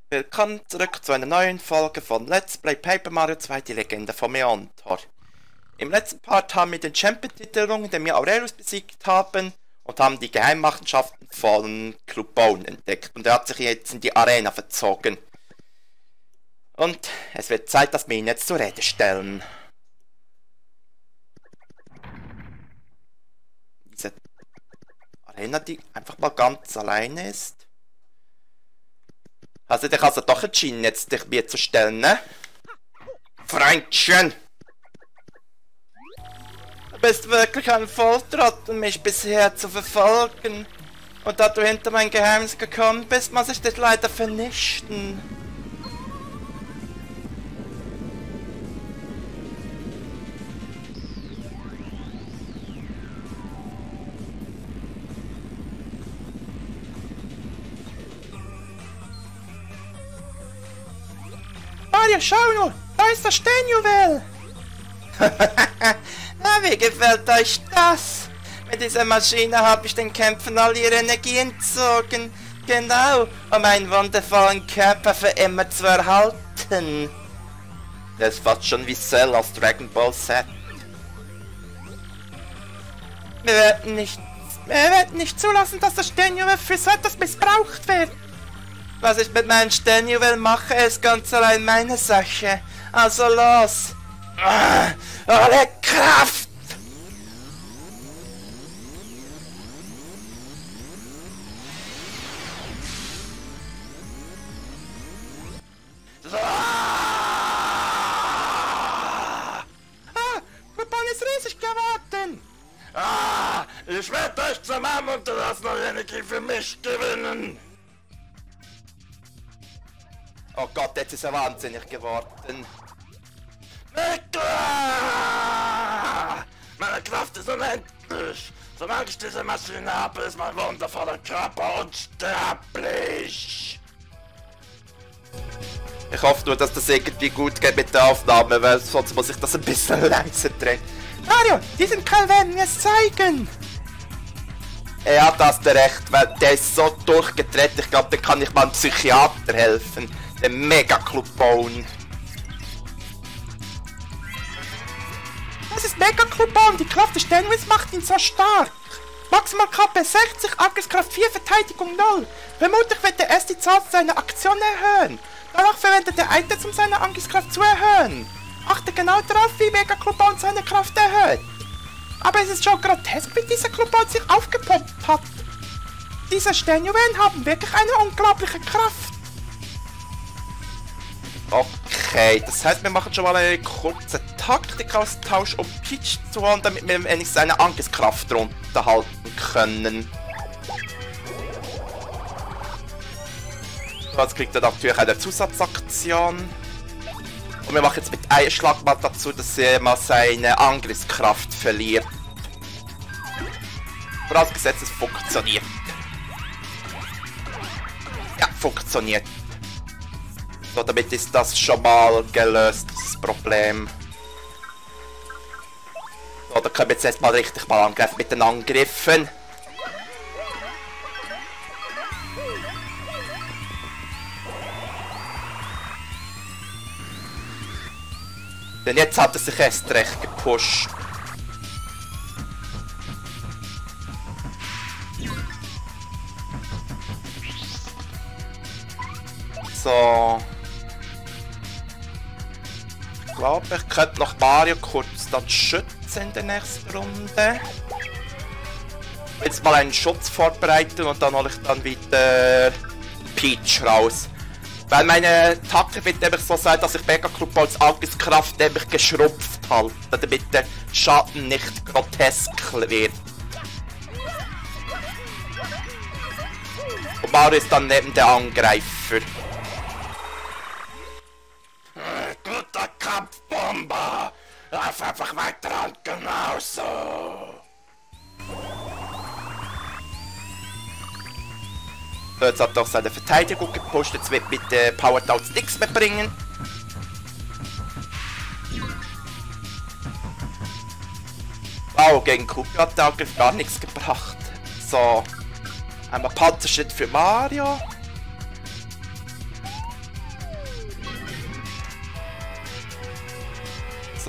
Willkommen zurück zu einer neuen Folge von Let's Play Paper Mario 2, die Legende von Meandor. Im letzten Part haben wir den Champion-Titel errungen, den wir Aurelius besiegt haben, und haben die Geheimmachenschaften von Club Bone entdeckt. Und er hat sich jetzt in die Arena verzogen. Und es wird Zeit, dass wir ihn jetzt zur Rede stellen. Diese Arena, die einfach mal ganz alleine ist. Hast du dich also doch entschieden, jetzt dich mir zu stellen, ne? Freundchen! Du bist wirklich ein Volltrottel, mich bisher zu verfolgen. Und da du hinter mein Geheimnis gekommen bist, muss ich dich leider vernichten. Mario, schau nur! Da ist das Sternjuwel! Na, wie gefällt euch das? Mit dieser Maschine habe ich den Kämpfern all ihre Energie entzogen. Genau, um einen wundervollen Körper für immer zu erhalten. Das ist fast schon wie Cell aus Dragon Ball Z. Wir werden nicht zulassen, dass das Sternjuwel für so etwas missbraucht wird. Was ich mit meinem Sternjuwel mache, ist ganz allein meine Sache. Also los! Alle Kraft! Kuban ist riesig geworden! Ich werde euch zusammen und das noch Energie für mich gewinnen! Oh Gott, jetzt ist er wahnsinnig geworden. Meine Kraft ist unendlich. Solange ich diese Maschine habe, ist mein wundervoller Körper unsterblich. Ich hoffe nur, dass das irgendwie gut geht mit der Aufnahme, weil sonst muss ich das ein bisschen leiser drehen. Mario, diesen Kerl werden wir es zeigen. Er hat das recht, weil der ist so durchgedreht. Ich glaube, der kann nicht mal einem Psychiater helfen. Der Mega Club Bone. Das ist Mega Club Bone. Die Kraft des Sternjuwels macht ihn so stark. Maximal KP 60, Angriffskraft 4, Verteidigung 0. Vermutlich wird er erst die Zahl seiner Aktion erhöhen. Danach verwendet er Items, um seine Angriffskraft zu erhöhen. Achte genau darauf, wie Mega Club Bone seine Kraft erhöht. Aber es ist schon grotesk, wie dieser Club Bone sich aufgepumpt hat. Diese Sternjuwelen haben wirklich eine unglaubliche Kraft. Okay, das heißt, wir machen schon mal einen kurzen Taktikaustausch, um Peach zu holen, damit wir wenigstens seine Angriffskraft runterhalten können. Jetzt kriegt er natürlich eine Zusatzaktion. Und wir machen jetzt mit einem Schlag mal dazu, dass er mal seine Angriffskraft verliert. Vorausgesetzt, es funktioniert. Ja, funktioniert. So, damit ist das schon mal gelöst, das Problem. So, da können wir jetzt erstmal richtig mal angreifen mit den Angriffen. Denn jetzt hat er sich erst recht gepusht. So. Ich glaube, ich könnte noch Mario kurz dann schützen in der nächsten Runde. Jetzt mal einen Schutz vorbereiten und dann hole ich dann wieder Peach raus. Weil meine Taktik wird nämlich so sein, dass ich Mega Club als Angriffskraft nämlich geschrumpft halte, damit der Schaden nicht grotesk wird. Und Mario ist dann neben der Angreifer. Guter Kampfbomber! Lauf einfach weiter und genauso! So, jetzt hat er auch seine Verteidigung gepusht, jetzt wird mit Power Downs nichts mehr bringen. Wow, gegen Kupi hat der Angriff gar nichts gebracht. So, einmal Panzerschnitt für Mario.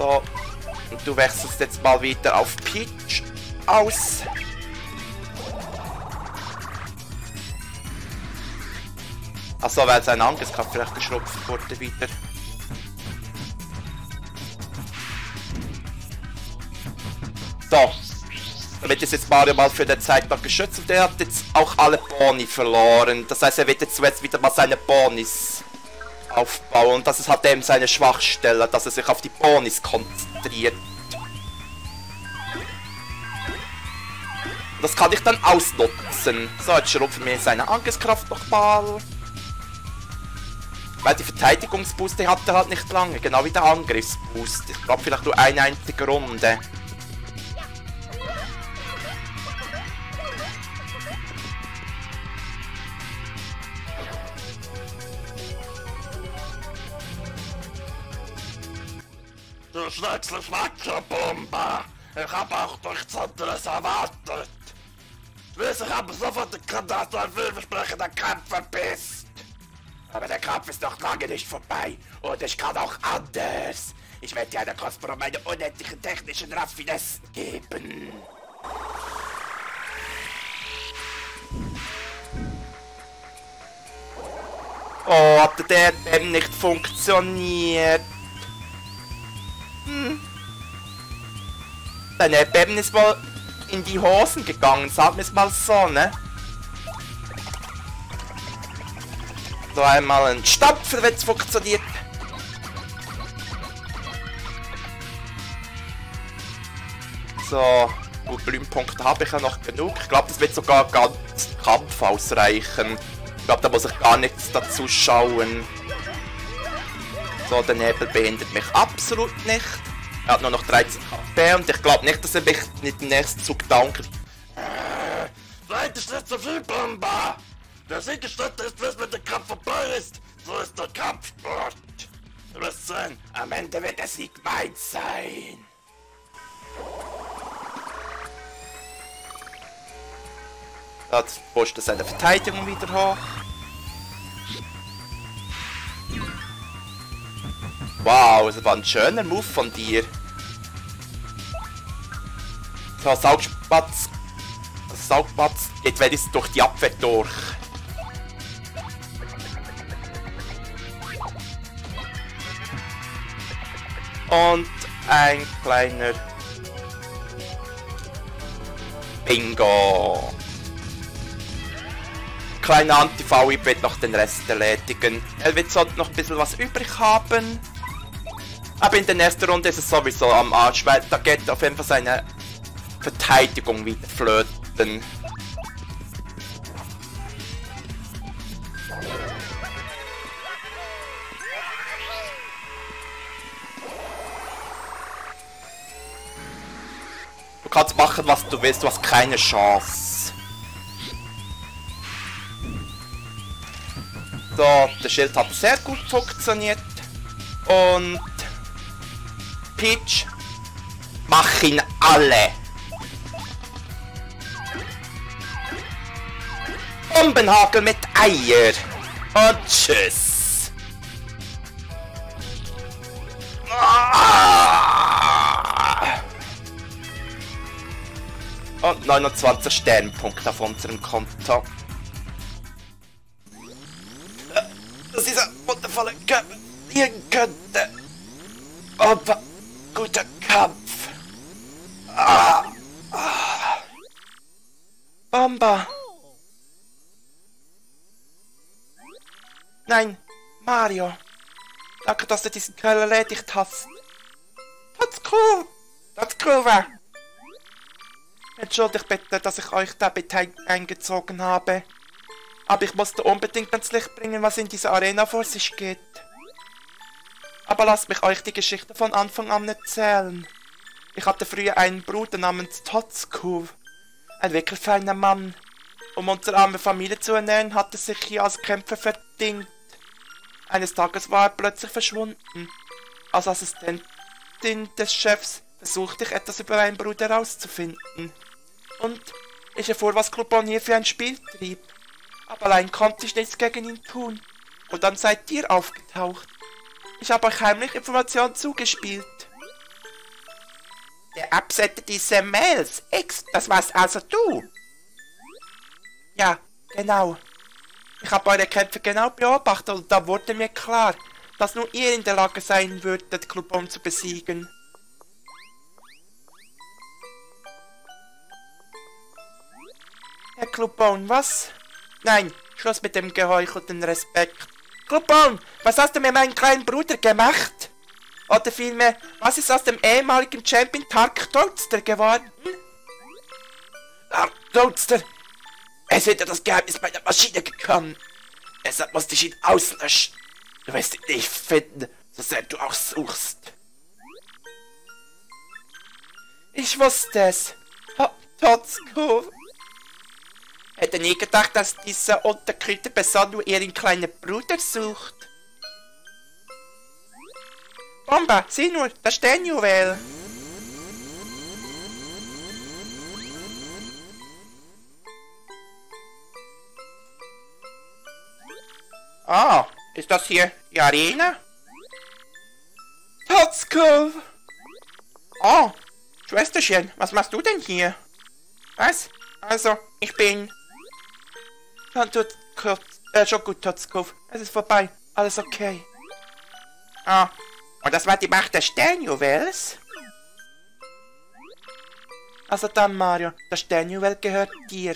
So. Und du wechselst jetzt mal wieder auf Peach aus. Achso, weil sein Angriffskraft vielleicht geschrumpft wurde wieder. So. Damit ist jetzt Mario mal für eine Zeit noch geschützt und er hat jetzt auch alle Boni verloren. Das heißt, er wird jetzt zuerst wieder mal seine Bonis aufbauen. Und das ist halt eben seine Schwachstelle, dass er sich auf die Bonis konzentriert. Das kann ich dann ausnutzen. So, jetzt schrumpfen wir seine Angriffskraft nochmal. Weil die Verteidigungsboost, die hat er halt nicht lange. Genau wie der Angriffsboost. Ich glaube vielleicht nur eine einzige Runde. Du schnetzles Wackerbomber! Ich hab auch nichts anderes erwartet! Ich habe sofort erkannt, dass du ein vielversprechender Kämpfer bist! Aber der Kampf ist noch lange nicht vorbei und ich kann auch anders! Ich werde dir eine Kostprobe meine unendlichen technischen Raffinessen geben! Oh, hat der eben nicht funktioniert? Dein Erdbeben ist wohl in die Hosen gegangen, sagen wir es mal so, ne? So, einmal ein Stampfer, wenn es funktioniert. So, gut, Blümpunkte habe ich ja noch genug. Ich glaube, das wird sogar ganz Kampf ausreichen. Ich glaube, da muss ich gar nichts dazu schauen. So, der Nebel behindert mich absolut nicht. Er hat nur noch 13 HP und ich glaube nicht, dass er mich mit dem nächsten Zug dankt. Seid ihr nicht so viel, Bomber! Der Siegesschritt ist, bis mit dem Kampf vorbei ist. So ist der Kampfsport. Du wirst sehen, am Ende wird der Sieg mein sein. Jetzt pusht er seine Verteidigung wieder hoch. Wow, das war ein schöner Move von dir. So, Saugspatz. Saugspatz geht wenigstens durch die Abwehr durch. Und ein kleiner Bingo. Kleiner Anti-VI wird noch den Rest erledigen. Er wird so noch ein bisschen was übrig haben. Aber in der nächsten Runde ist es sowieso am Arsch, weil da geht auf jeden Fall seine Verteidigung wieder flöten. Du kannst machen, was du willst, du hast keine Chance. So, der Schild hat sehr gut funktioniert. Und Peach, mach ihn alle. Bombenhagel mit Eier. Und tschüss. Und 29 Sternpunkte auf unserem Konto. Dass dieser wundervolle Körper liegen könnte. Aber guter Kampf. Bomber. Nein, Mario. Danke, dass du diesen Kerl erledigt hast. Das cool war. Entschuldigt bitte, dass ich euch da eingezogen habe. Aber ich musste unbedingt ans Licht bringen, was in dieser Arena vor sich geht. Aber lasst mich euch die Geschichte von Anfang an erzählen. Ich hatte früher einen Bruder namens Totsko. Ein wirklich feiner Mann. Um unsere arme Familie zu ernähren, hatte sich hier als Kämpfer verdient. Eines Tages war er plötzlich verschwunden. Als Assistentin des Chefs versuchte ich etwas über meinen Bruder herauszufinden. Und ich erfuhr, was Clubon hier für ein Spiel trieb. Aber allein konnte ich nichts gegen ihn tun. Und dann seid ihr aufgetaucht. Ich habe euch heimlich Informationen zugespielt. Der Absender dieser Mails. X, das warst also du. Ja, genau. Ich habe eure Kämpfe genau beobachtet und da wurde mir klar, dass nur ihr in der Lage sein würdet, Clubon zu besiegen. Herr Clubon, was? Nein, Schluss mit dem geheuchelten Respekt. Clubon, was hast du mit meinem kleinen Bruder gemacht? Oder vielmehr, was ist aus dem ehemaligen Champion Tark Toadster geworden? Tark Toadster! Er ist hinter das Geheimnis bei der Maschine gekommen. Deshalb musste ich ihn auslöschen. Du wirst ihn nicht finden, so sehr du auch suchst. Ich wusste es. Totzko. Hätte nie gedacht, dass dieser unterkühlte Person nur ihren kleinen Bruder sucht. Bomba, sieh nur, das Sternjuwel. Ah, ist das hier die Arena? Totzko! Oh, Schwesterchen, was machst du denn hier? Was? Also, ich bin... Schon gut, Totzko. Es ist vorbei. Alles okay. Ah, und das war die Macht des Sternjuwels? Also dann, Mario, das Sternjuwel gehört dir.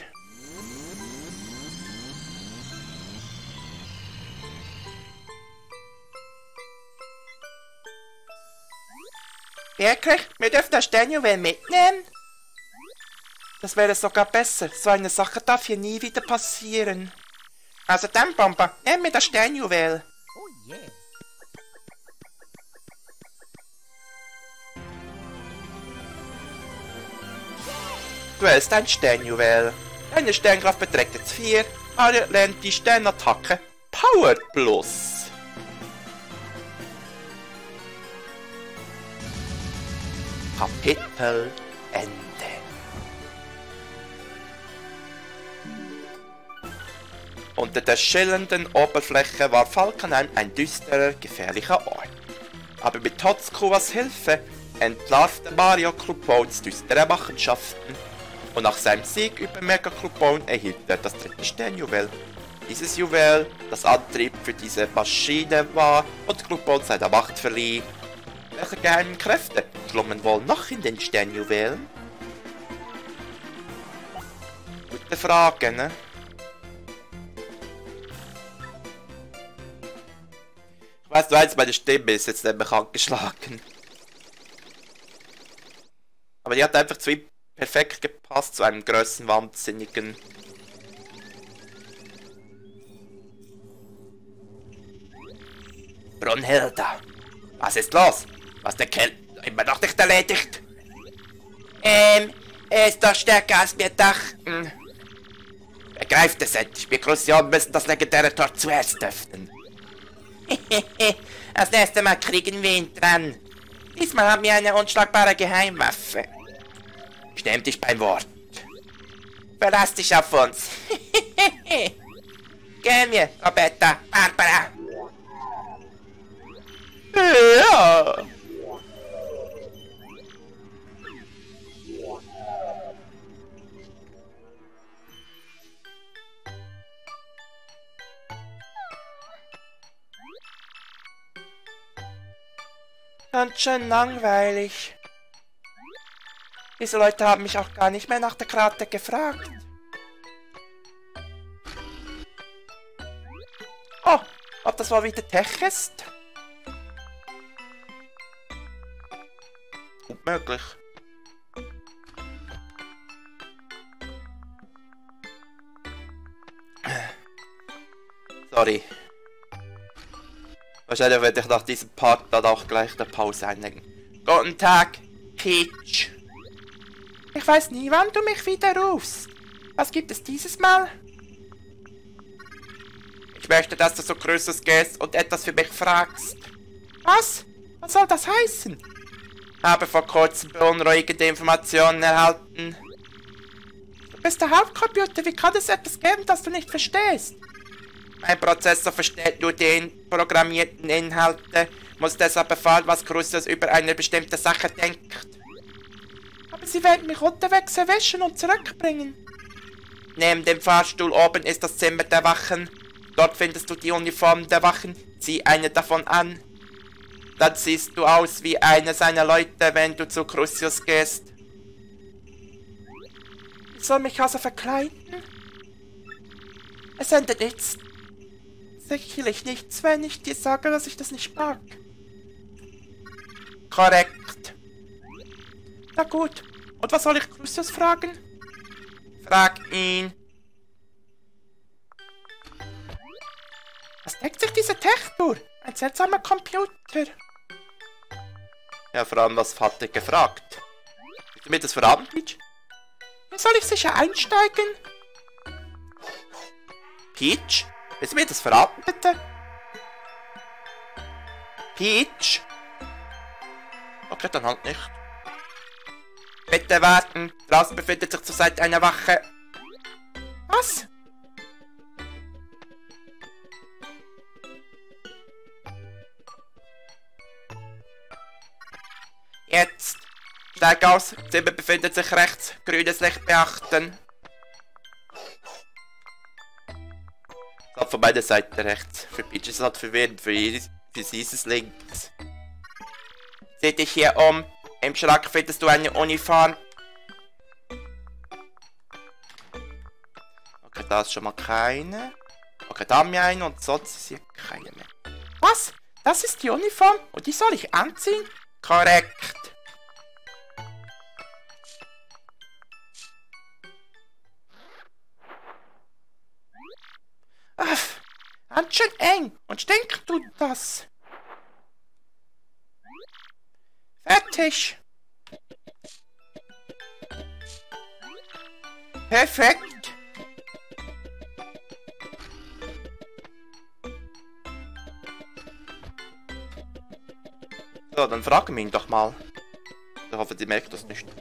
Wirklich? Wir dürfen das Sternjuwel mitnehmen? Das wäre sogar besser. So eine Sache darf hier nie wieder passieren. Also dann, Bomber, nimm mir das Sternjuwel. Oh yeah. Du hältst ein Sternjuwel. Deine Sternkraft beträgt jetzt 4. Mario lernt die Sternattacke Power Plus. Kapitel Ende. Unter der schillernden Oberfläche war Falkenheim ein düsterer, gefährlicher Ort. Aber mit Totzkowas Hilfe entlarvte Mario Clubons düstere Machenschaften und nach seinem Sieg über Mega Clubon erhielt er das 3. Sternjuwel. Dieses Juwel, das Antrieb für diese Maschine war und Clubon seiner Macht verlieh. Welche geheimen Kräfte schlummern wohl noch in den Sternjuwelen? Gute Frage, ne? Weißt du eins, meine Stimme ist jetzt nämlich angeschlagen. Aber die hat einfach zu ihm perfekt gepasst, zu einem Größenwahnsinnigen. Brunhilda, was ist los? Was der Kerl immer noch nicht erledigt? Er ist doch stärker als wir dachten. Begreift es endlich, wir Crucian müssen das legendäre Tor zuerst öffnen. Das nächste Mal kriegen wir ihn dran. Diesmal haben wir eine unschlagbare Geheimwaffe. Ich nehme dich beim Wort. Verlass dich auf uns. Gehen wir, Roberta, Barbara. Ja. Ganz schön langweilig. Diese Leute haben mich auch gar nicht mehr nach der Karte gefragt. Oh, ob das wohl wieder Tech ist? Unmöglich. Sorry. Wahrscheinlich werde ich nach diesem Part dann auch gleich eine Pause einlegen. Guten Tag, Peach. Ich weiß nie, wann du mich wieder rufst. Was gibt es dieses Mal? Ich möchte, dass du so Größeres gehst und etwas für mich fragst. Was? Was soll das heißen? Habe vor kurzem beunruhigende Informationen erhalten. Du bist der Hauptcomputer, wie kann es etwas geben, das du nicht verstehst? Mein Prozessor versteht nur die programmierten Inhalte, muss deshalb erfahren, was Crucius über eine bestimmte Sache denkt. Aber sie werden mich unterwegs erwischen und zurückbringen. Neben dem Fahrstuhl oben ist das Zimmer der Wachen. Dort findest du die Uniformen der Wachen. Zieh eine davon an. Dann siehst du aus wie einer seiner Leute, wenn du zu Crucius gehst. Ich soll mich also verkleiden? Es ändert nichts. Sicherlich nichts, wenn ich dir sage, dass ich das nicht mag. Korrekt. Na gut. Und was soll ich Crucius fragen? Frag ihn. Was denkt sich diese Techtur? Ein seltsamer Computer. Ja, vor allem, was hat er gefragt? Willst du mir das verraten, Peach? Wie soll ich sicher einsteigen? Peach? Willst du mir das verraten? Bitte? Peach? Okay, dann halt nicht. Bitte warten. Draußen befindet sich zurzeit eine Wache. Was? Jetzt. Steig aus. Zimmer befindet sich rechts. Grünes Licht beachten. Das von meiner Seite rechts. Für Peach ist es halt verwirrend. Für sie ist es links. Sieh dich hier um. Im Schrank findest du eine Uniform. Okay, da ist schon mal keine. Okay, da haben wir eine und sonst ist hier keine mehr. Was? Das ist die Uniform? Und die soll ich anziehen? Korrekt. Ganz schön eng. Und stinkt tut das. Fertig. Perfekt. So, dann fragen wir ihn doch mal. Ich hoffe, die merkt das nicht.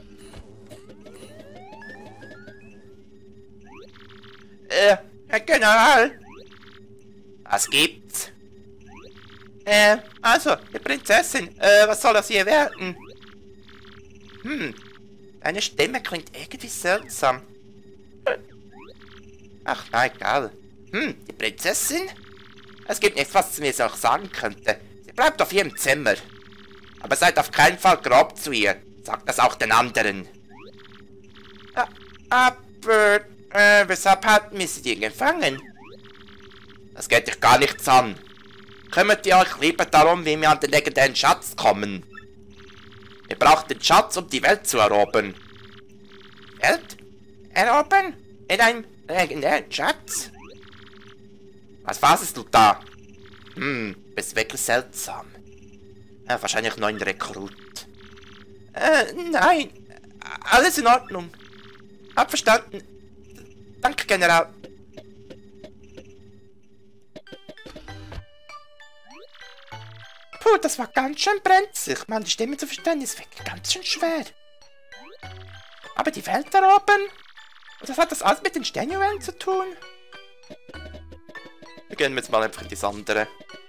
Herr General. Was gibt's? Also, die Prinzessin, was soll das hier werden? Deine Stimme klingt irgendwie seltsam. Ach, na egal. Die Prinzessin? Es gibt nichts, was sie mir so sagen könnte. Sie bleibt auf ihrem Zimmer. Aber seid auf keinen Fall grob zu ihr. Sagt das auch den anderen. Aber, weshalb hatten wir sie gefangen? Das geht dich gar nichts an. Kümmert ihr euch lieber darum, wie wir an den legendären Schatz kommen. Ihr braucht den Schatz, um die Welt zu erobern. Welt? Erobern? In einem legendären Schatz? Was fasst du da? Bist wirklich seltsam. Ja, wahrscheinlich nur ein Rekrut. Nein. Alles in Ordnung. Hab verstanden. Danke, General. Puh, das war ganz schön brenzlig. Mann, die Stimme zu verstehen ist wirklich ganz schön schwer. Aber die Welt erobern? Und was hat das alles mit den Sternjuwelen zu tun? Wir gehen jetzt mal einfach in das andere.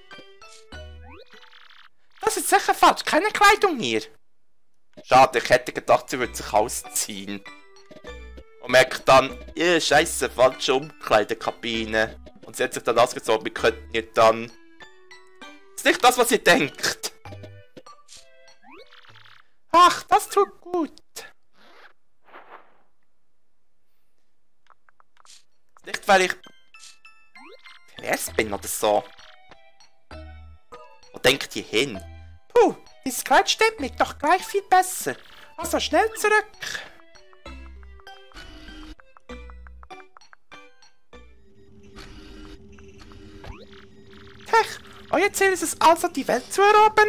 Das ist sicher falsch. Keine Kleidung hier. Schade, ich hätte gedacht, sie würde sich ausziehen. Und merkt dann, scheiße, falsche Umkleidekabine. Und sie hat sich dann ausgezogen, wir könnten ihr dann... Das ist nicht das, was sie denkt. Ach, das tut gut. Nicht, weil ich... pervers bin oder so. Wo denkt ihr hin? Puh, dieses Kleid steht mir doch gleich viel besser. Also schnell zurück. Tech, euer Ziel ist es also, die Welt zu erobern?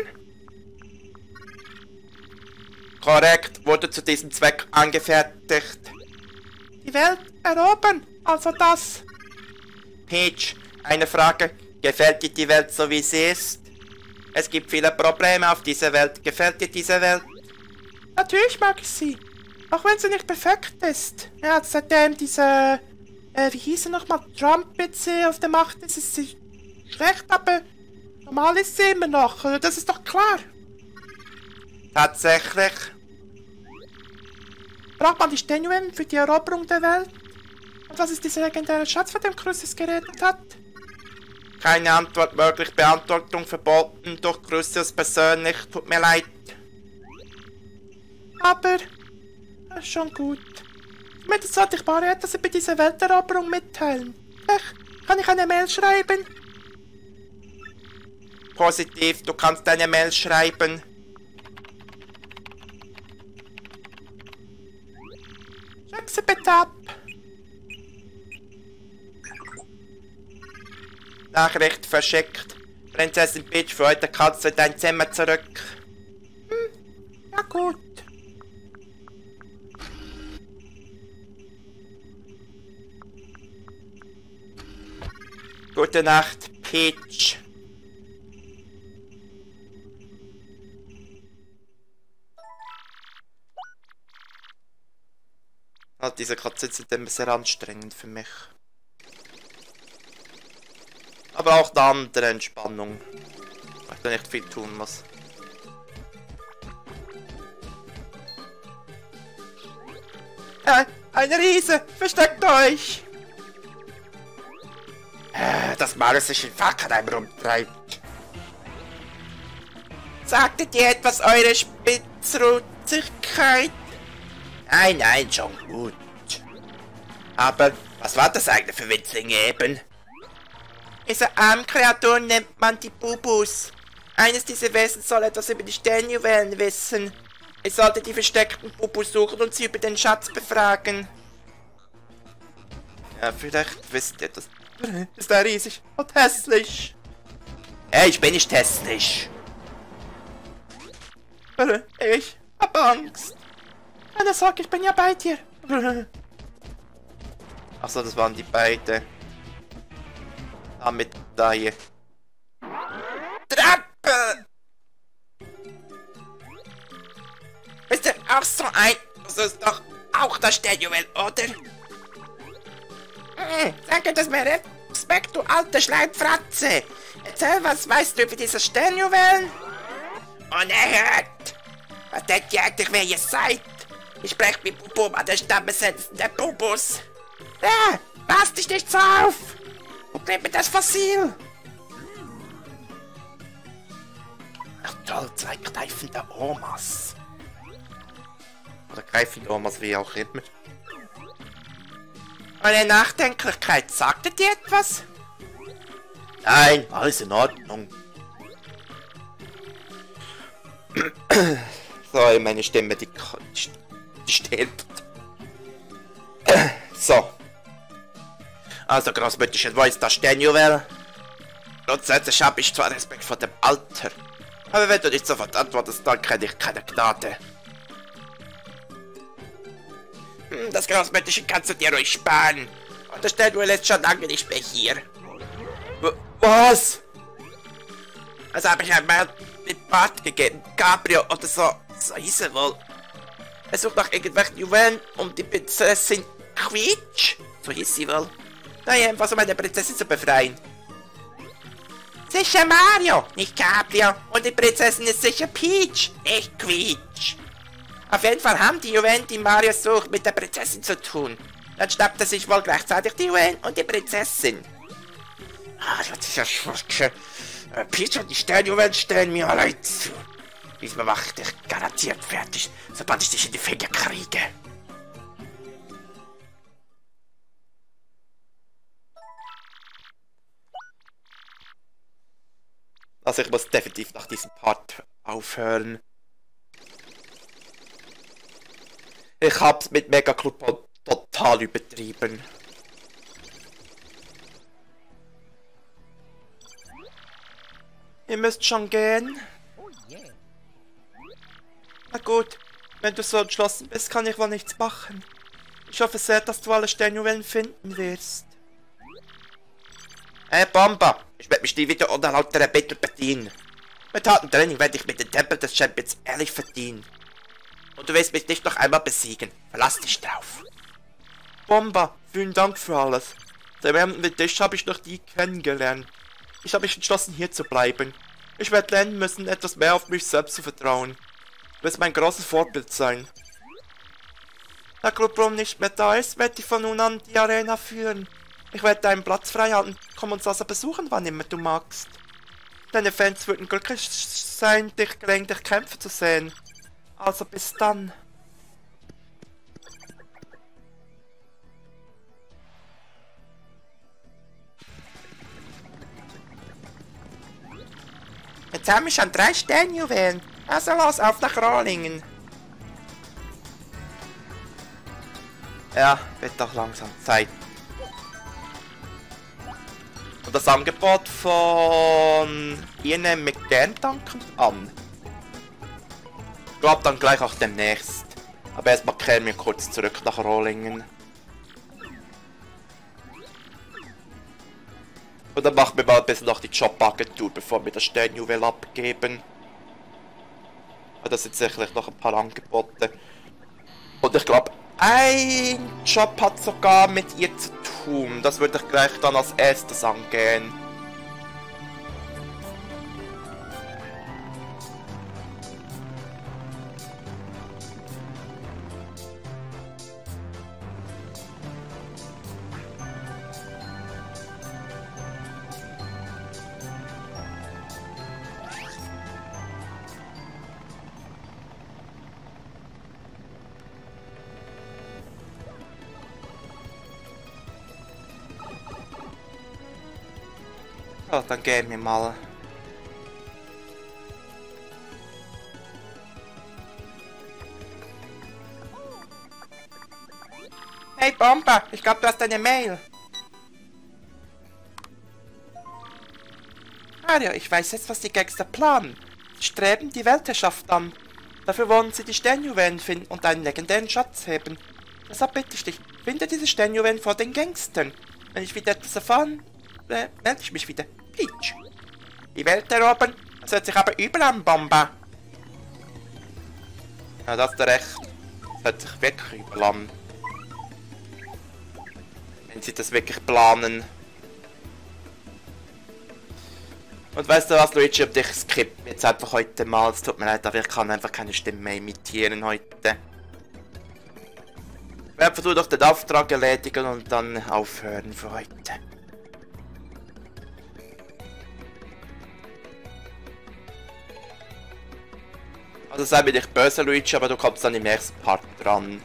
Korrekt, wurde zu diesem Zweck angefertigt. Die Welt erobern, also das. Peach, eine Frage. Gefällt dir die Welt so, wie sie ist? Es gibt viele Probleme auf dieser Welt. Gefällt dir diese Welt? Natürlich mag ich sie. Auch wenn sie nicht perfekt ist. Ja, seitdem diese... wie hieß er nochmal? Trump jetzt auf der Macht ist, ist sie schlecht, aber normal ist sie immer noch. Das ist doch klar. Tatsächlich. braucht man die Stenuen für die Eroberung der Welt? Und was ist dieser legendäre Schatz, von dem Chrysis geredet hat? Keine Antwort möglich, Beantwortung verboten durch Chrysis persönlich, tut mir leid. Aber, schon gut. Zumindest sollte ich mal etwas über diese Welteroberung mitteilen. Kann ich eine Mail schreiben? Positiv, du kannst eine Mail schreiben. Schick sie bitte ab. Nachricht verschickt. Prinzessin Peach, für heute kannst du in dein Zimmer zurück. Ja gut. Gute Nacht, Peach. Oh, diese Katzen sind immer sehr anstrengend für mich. Aber auch eine andere Entspannung, weil ich da nicht viel tun muss. Ein Riese! Versteckt euch! Das Marius sich in Fackelheim rumtreibt. Sagtet ihr etwas, eure Spitzruzigkeit? Nein, schon gut. Aber was war das eigentlich für Witzlinge eben? Diese Armkreaturen nennt man die Bubus. Eines dieser Wesen soll etwas über die Sternjuwelen wissen. Ich sollte die versteckten Bubus suchen und sie über den Schatz befragen. Ja, vielleicht wisst ihr das. Ist er riesig und hässlich? Hey, ich bin nicht hässlich. Ich hab Angst. Keine Sorge, ich bin ja bei dir. Achso, das waren die beiden. Damit da hier. Trappe! Bist du auch so ein? Das ist doch auch das Sternjuwel, oder? Danke, dass mir Respekt, du alte Schleimfratze. Erzähl, was weißt du über diese Sternjuwelen? Unerhört! Was denkt ihr eigentlich, wer ihr seid? Ich spreche mit Bubum an der Stammessenzen der Bubus. Pass dich nicht so auf! Und gib mir das Fossil! Ach toll, 2 greifende Omas. Oder greifende Omas, wie auch immer. Eure Nachdenklichkeit, sagte dir etwas? Nein, alles in Ordnung. So, meine Stimme, die stirbt. So. Also, Großmütterchen, wo ist das Sternjuwel? Grundsätzlich habe ich zwar Respekt vor dem Alter, aber wenn du nicht sofort antwortest, dann kenne ich keine Gnade. Das Großmütterchen kannst du dir ruhig sparen. Und das Sternjuwel ist schon lange nicht mehr hier. Was? Also habe ich einmal mit Bart gegeben, Gabriel oder so. So hieß er wohl. Er sucht nach irgendwelchen Juwelen um die Prinzessin Quietsch. So hieß sie wohl. Naja, was um eine Prinzessin zu befreien. Sicher Mario, nicht Gabriel. Und die Prinzessin ist sicher Peach, nicht Quietsch. Auf jeden Fall haben die Juwelen, die Mario sucht, mit der Prinzessin zu tun. Dann schnappt er sich wohl gleichzeitig die Juwelen und die Prinzessin. Ah, das ist ja schwach. Peach und die Sternjuwelen stellen mir allein zu. Diesmal mache ich dich garantiert fertig, sobald ich dich in die Finger kriege. Also ich muss definitiv nach diesem Part aufhören. Ich hab's mit Mega Club total übertrieben. Ihr müsst schon gehen. Na gut, wenn du so entschlossen bist, kann ich wohl nichts machen. Ich hoffe sehr, dass du alle Sternjuwelen finden wirst. Hey Bomber, ich werde mich nie wieder unter lauterer Bitte bedienen. Mit hartem Training werde ich mit dem Tempel des Champions ehrlich verdienen. Und du wirst mich nicht noch einmal besiegen. Verlass dich drauf. Bomber, vielen Dank für alles. Den Mann mit dich habe ich noch nie kennengelernt. Ich habe mich entschlossen, hier zu bleiben. Ich werde lernen müssen, etwas mehr auf mich selbst zu vertrauen. Du wirst mein großes Vorbild sein. Da Clubrum nicht mehr da ist, werde ich von nun an die Arena führen. Ich werde einen Platz frei halten. Komm uns also besuchen, wann immer du magst. Deine Fans würden glücklich sein, dich gelegentlich kämpfen zu sehen. Also bis dann. Jetzt haben wir schon 3 Sternjuwelen. Also los, auf nach Rohlingen. Ja, wird doch langsam Zeit. Und das Angebot von Ihnen mit gern danken an. Ich glaube dann gleich auch demnächst. Aber erstmal kehren wir kurz zurück nach Rohlingen. Und dann machen wir mal ein bisschen noch die Jobagentur, bevor wir das Sternjuwel abgeben. Aber das sind sicherlich noch ein paar Angebote. Und ich glaube, ein Job hat sogar mit ihr zu tun. Das würde ich gleich dann als erstes angehen. Ja, dann gehen wir mal. Hey Bomber, ich glaube, du hast eine Mail. Mario, ich weiß jetzt, was die Gangster planen. Sie streben die Weltherrschaft an. Dafür wollen sie die Sternjuwelen finden und einen legendären Schatz heben. Deshalb bitte ich dich, finde diese Sternjuwelen vor den Gangstern. Wenn ich wieder etwas erfahren, melde ich mich wieder. Peach. Die Welt erobern, das hört sich aber übel an, Bomber. Ja, da hast du recht. Das hört sich wirklich übel an. Wenn sie das wirklich planen. Und weißt du was, Luigi, ob dich skippen jetzt einfach heute mal. Es tut mir leid, aber ich kann einfach keine Stimme mehr imitieren heute. Ich werde versuchen, doch den Auftrag erledigen und dann aufhören für heute. Also sei mir nicht böse, Luigi, aber du kommst dann im nächsten Part dran.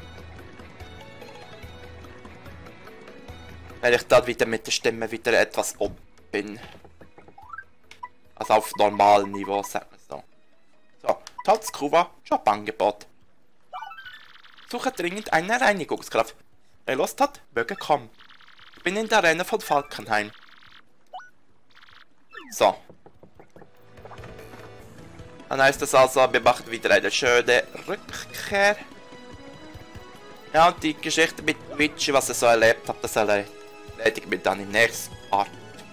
Weil ich dann wieder mit der Stimme wieder etwas oben bin. Also auf normalem Niveau, sagt man so. So, Tolzkuva, Jobangebot. Suche dringend eine Reinigungskraft. Wer Lust hat, möge kommen. Ich bin in der Arena von Falkenhain. So. Dann heißt das also, wir machen wieder eine schöne Rückkehr. Ja, und die Geschichte mit Luigi, was er so erlebt hat, das erledigen wir dann im nächsten Part.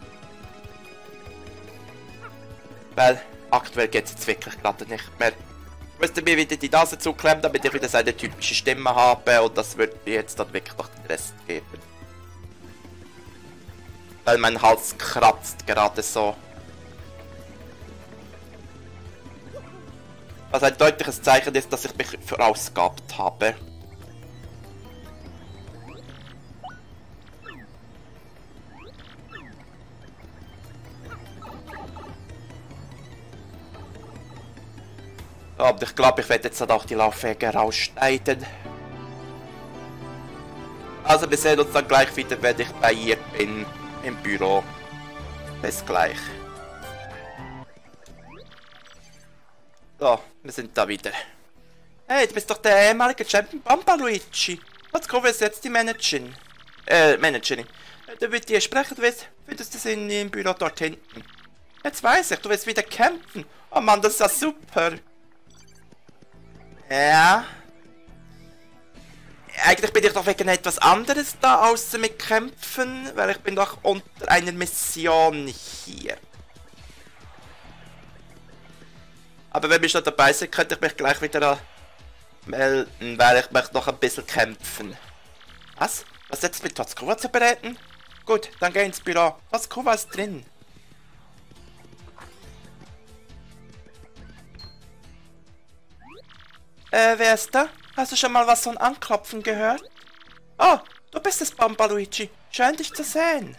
Weil aktuell geht es jetzt wirklich gerade nicht mehr. Ich müsste mir wieder die Nase zuklemmen, damit ich wieder seine typische Stimme habe, und das wird mir jetzt dann wirklich noch den Rest geben. Weil mein Hals kratzt gerade so. Was ein deutliches Zeichen ist, dass ich mich verausgabt habe. Aber ich glaube, ich werde jetzt dann auch die Laufwege rausschneiden. Also wir sehen uns dann gleich wieder, wenn ich bei ihr bin, im Büro. Bis gleich. So, wir sind da wieder. Hey, du bist doch der ehemalige Champion Bomber, Luigi. Was kommen wir jetzt die Managerin? Managerin. Du willst dir sprechen, du findest du sie im Büro dort hinten. Jetzt weiß ich, du willst wieder kämpfen. Oh Mann, das ist ja super. Ja. Eigentlich bin ich doch wegen etwas anderes da, außer mit Kämpfen, weil ich bin doch unter einer Mission hier. Aber wenn wir schon dabei sind, könnte ich mich gleich wieder melden, weil ich möchte noch ein bisschen kämpfen. Was? Was jetzt mit Totskova zu bereden? Gut, dann geh ins Büro. Totskova ist drin. Wer ist da? Hast du schon mal was von Anklopfen gehört? Oh, du bist es, Bomba Luigi. Schön, dich zu sehen.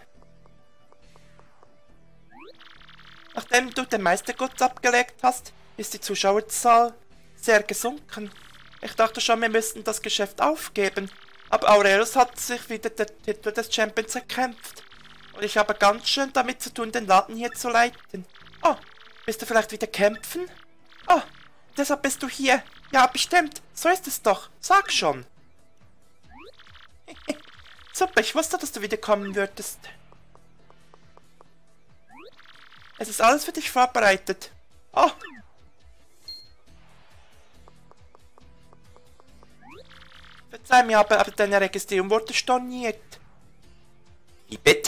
Nachdem du den Meistergutz abgelegt hast, ist die Zuschauerzahl sehr gesunken. Ich dachte schon, wir müssten das Geschäft aufgeben. Aber Aurelius hat sich wieder den Titel des Champions erkämpft. Und ich habe ganz schön damit zu tun, den Laden hier zu leiten. Oh, willst du vielleicht wieder kämpfen? Oh, deshalb bist du hier. Ja, bestimmt. So ist es doch. Sag schon. Super, ich wusste, dass du wiederkommen würdest. Es ist alles für dich vorbereitet. Oh. Verzeih mir, aber deine Registrierung wurde storniert. Wie bitte?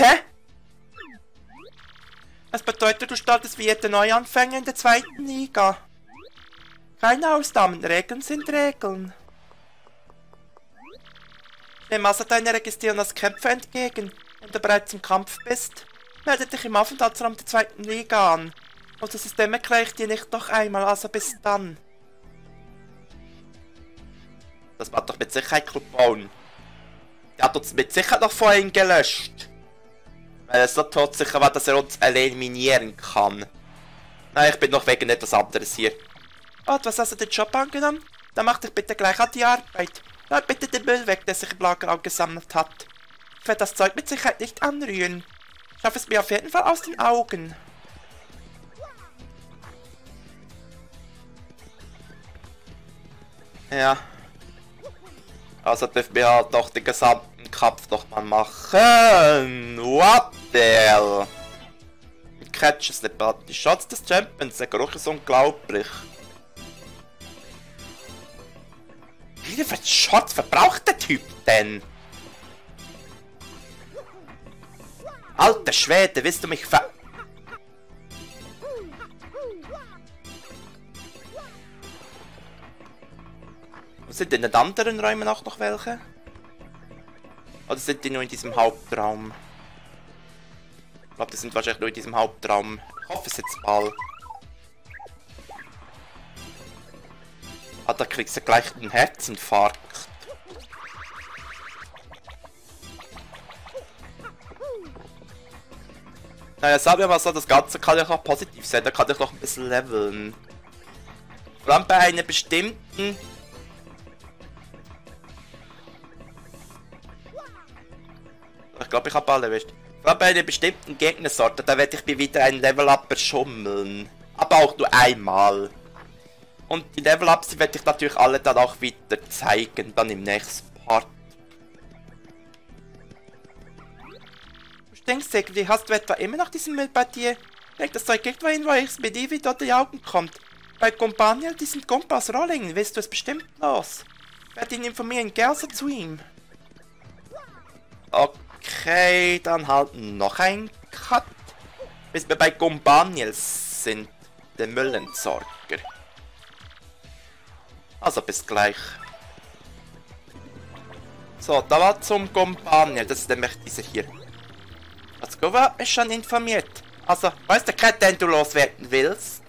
Das bedeutet, du startest wie jeder Neuanfänger in der 2. Liga. Keine Ausnahmen, Regeln sind Regeln. Nimm also deine Registrierung als Kämpfer entgegen. Wenn du bereits im Kampf bist, melde dich im Aufenthaltsraum der 2. Liga an. Und das System erkläre ich dir nicht noch einmal, also bis dann. Das war doch mit Sicherheit Clubbauen. Der hat uns mit Sicherheit noch vorhin gelöscht. Weil er so todsicher war, dass er uns eliminieren kann. Nein, ich bin noch wegen etwas anderes hier. Oh, was hast du den Job angenommen? Dann mach dich bitte gleich an die Arbeit. Räum bitte den Müll weg, der sich im Lager gesammelt hat. Ich werde das Zeug mit Sicherheit nicht anrühren. Schaff es mir auf jeden Fall aus den Augen. Ja. Also dürfen wir halt noch den gesamten Kampf nochmal machen. What the hell? Catch Slipper. Die Shots des Champions, der Geruch ist unglaublich. Wie viele Shots verbraucht der Typ denn? Alter Schwede, willst du mich ver... Sind in den anderen Räumen auch noch welche? Oder sind die nur in diesem Hauptraum? Ich glaube, die sind wahrscheinlich nur in diesem Hauptraum. Ich hoffe es jetzt mal. Ah, da kriegst du gleich einen Herzinfarkt. Naja, sagen wir mal so, das Ganze kann ja auch positiv sein. Da kann ich noch ein bisschen leveln. Vor allem bei einer bestimmten... Ich glaube, ich habe alle erwischt. Vor allem bei einer bestimmten Gegnersorte, da werde ich mir wieder ein Level-Up verschummeln. Aber auch nur einmal. Und die Level-Ups, die werde ich natürlich alle dann auch wieder zeigen, dann im nächsten Part. Du stinkst irgendwie, hast du etwa immer noch diesen Müll bei dir? Leg das Zeug irgendwo hin, wo es mir nie wieder unter die Augen kommt. Bei Companion, diesen Kumpel aus Rollingen, willst du es bestimmt los. Ich werde ihn informieren, geh also zu ihm. Okay, dann halt noch ein Cut. Bis wir bei Gumbaniels sind, der Müllentsorger. Also bis gleich. So, da war zum Gumbaniel, das ist nämlich dieser hier. Azkova ist schon informiert. Also, weißt du, Cat, den du loswerden willst?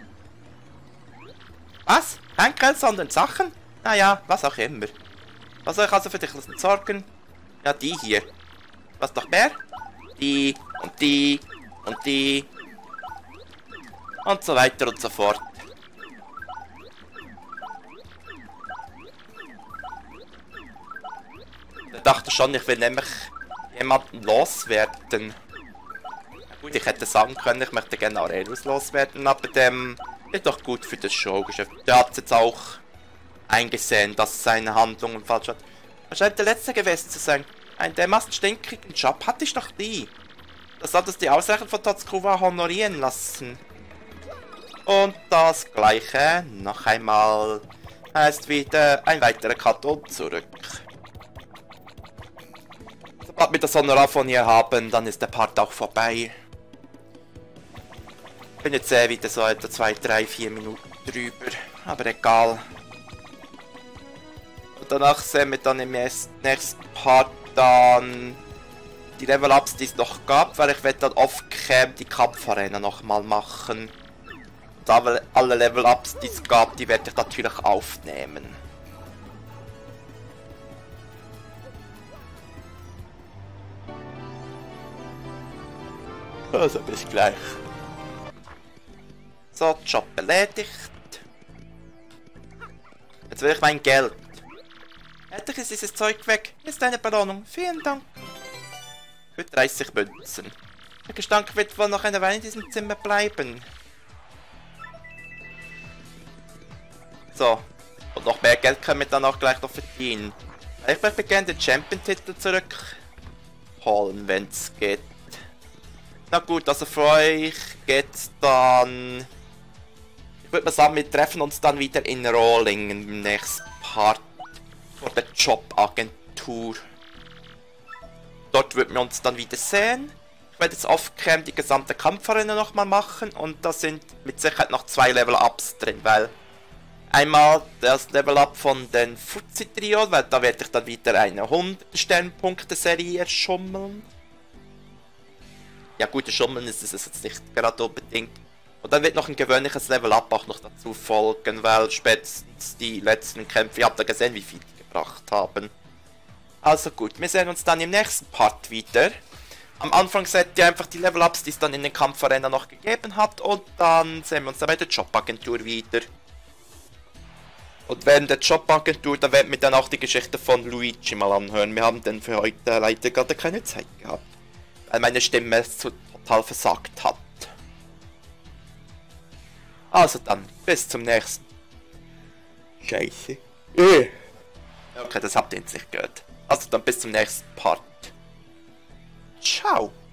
Was? Kein Geld, sondern Sachen? Naja, was auch immer. Was soll ich also für dich entsorgen? Ja, die hier. Was noch mehr? Die und die und die. Und so weiter und so fort. Ich dachte schon, ich will nämlich jemanden loswerden. Gut, ich hätte sagen können, ich möchte gerne Aurelius loswerden, aber dem ist doch gut für das Showgeschäft. Der hat jetzt auch eingesehen, dass seine Handlungen falsch hat. Er scheint der Letzte gewesen zu sein. Einen dermaßen stinkigen Job hatte ich noch nie. Das solltest die Ausreichung von Totsukuwa honorieren lassen. Und das gleiche noch einmal. Heißt wieder ein weiterer Cut und zurück. Sobald wir das Honorar von ihr haben, dann ist der Part auch vorbei. Ich bin jetzt wieder so etwa 2, 3, 4 Minuten drüber. Aber egal. Und danach sehen wir dann im nächsten Part dann die Level-Ups, die es noch gab, weil ich werde dann off-cam die Kampfarena nochmal machen. Und alle Level-Ups, die es gab, die werde ich natürlich aufnehmen. Also bis gleich. So, Job erledigt. Jetzt will ich mein Geld. Endlich ist dieses Zeug weg. Hier ist eine Belohnung. Vielen Dank. Für 30 Münzen. Der Gestank wird wohl noch eine Weile in diesem Zimmer bleiben. So. Und noch mehr Geld können wir dann auch gleich noch verdienen. Ich möchte gerne den Champion-Titel zurückholen, wenn es geht. Na gut, also für euch geht's dann... Ich würde mal sagen, wir treffen uns dann wieder in Rohlingen im nächsten Part. Vor der Jobagentur. Dort würden wir uns dann wieder sehen. Ich werde jetzt off-cam die gesamte Kampfarena nochmal machen und da sind mit Sicherheit noch 2 Level-Ups drin, weil... Einmal das Level-Up von den Fuzzi-Trio, weil da werde ich dann wieder eine 100-Sternpunkte-Serie erschummeln. Ja, gute Schummeln ist es jetzt nicht gerade unbedingt. Und dann wird noch ein gewöhnliches Level-Up auch noch dazu folgen, weil spätestens die letzten Kämpfe, ihr habt ja gesehen, wie viel die gebracht haben. Also gut, wir sehen uns dann im nächsten Part wieder. Am Anfang seht ihr einfach die Level-Ups, die es dann in den Kampfarena noch gegeben hat. Und dann sehen wir uns dann bei der Jobagentur wieder. Und während der Jobagentur, da werden wir dann auch die Geschichte von Luigi mal anhören. Wir haben denn für heute leider gerade keine Zeit gehabt. Weil meine Stimme es total versagt hat. Also dann, bis zum nächsten. Scheiße. Okay, das habt ihr jetzt nicht gehört. Also dann bis zum nächsten Part. Ciao.